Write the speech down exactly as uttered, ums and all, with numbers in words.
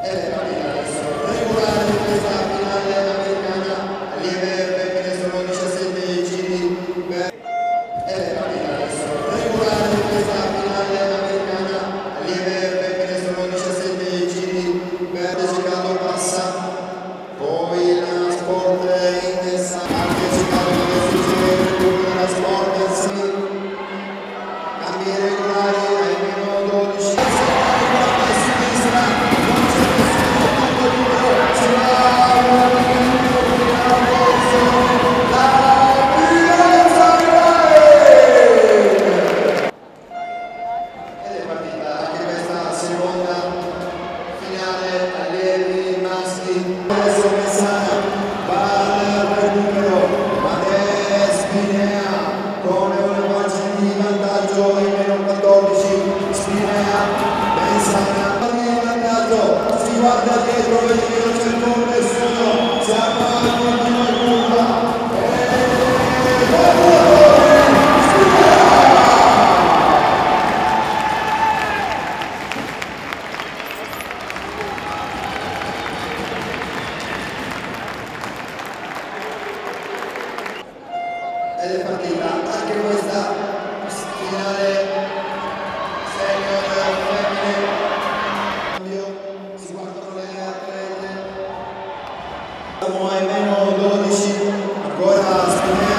Ed è partita adesso regolare di questa finale americana. Allieve femmine sono diciassette giri per... Ed è partita adesso regolare di questa finale americana. Allieve femmine sono diciassette giri per Chicago passa. Poi la Sport Indes anche Chicago che succede per tutto la Sport cambi regolari ai meno dodici. Guarda dietro, vedi che non c'è il gol nessuno, siamo all'ultima curva ed è partita anche questa finale senior femmine. Siamo ai meno dodici, ancora